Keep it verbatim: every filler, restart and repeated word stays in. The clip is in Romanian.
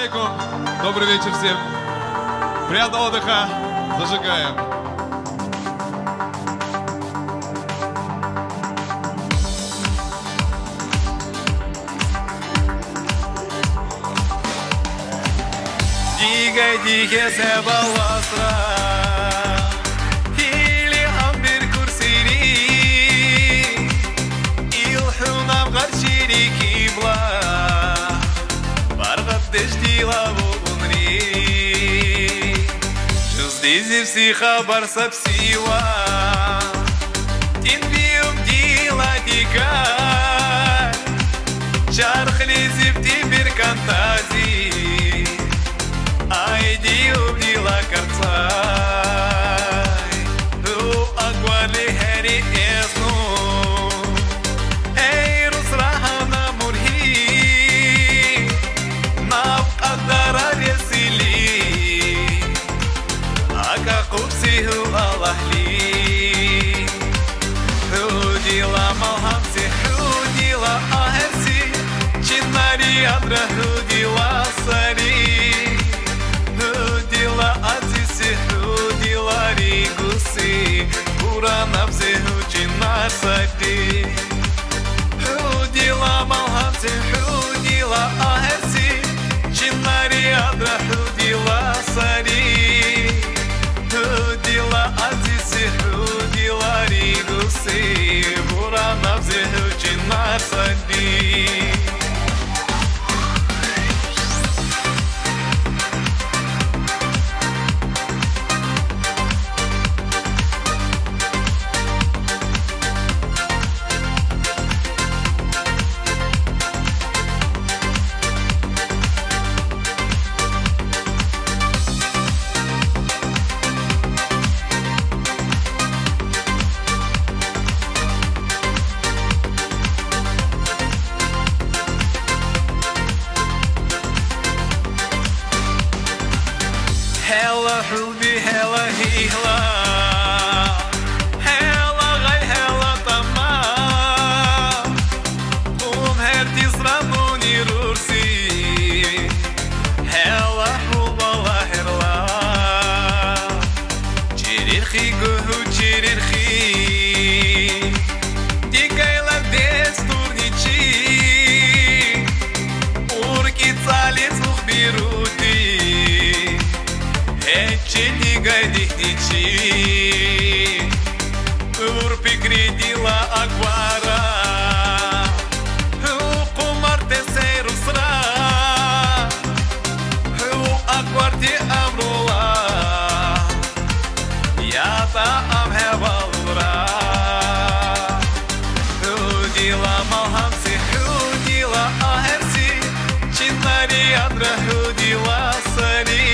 алейкум. Добрый вечер всем. Приятного отдыха. Зажигаем. Дигай диге се баласра Или амбир курсири Илхунам гарчири кибла Баргат дештила вунри Жуздизи вси хабар сапсила Тин биум дила дигай Чархли зивти бир кантази Айди убила карцай Ду агвали хери эзну Эй русрахана мурхи Нав адара ресили Ака купсиху алахли Худила малхамси худила ахерси Чинари адра худила сари Азиси худила ригуси Ура набзи хучинар сади Худила малхамси худила ахерси Чинари адра худила сари Худила азиси худила ригуси Ура набзи хучинар сади Hella hulbi, hella hihla Hella gai, hella tamam Um herti sranuni rursi Hella hulba la herla Chirirchi guhu chirirchi Digayla desturnichi Urki tsalец ухбируti Чили гадихничи Урпи кридила аквара Кумарте серусра Акварти амрула Ята амхевалура Худила малхамси худила ахерси Чинари адра худила сари